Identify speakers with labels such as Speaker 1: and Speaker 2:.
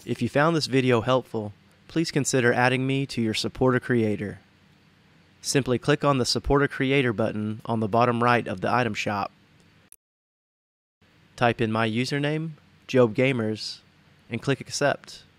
Speaker 1: If you found this video helpful, please consider adding me to your Support a Creator. Simply click on the Support a Creator button on the bottom right of the item shop. Type in my username, Job Gamers, and click Accept.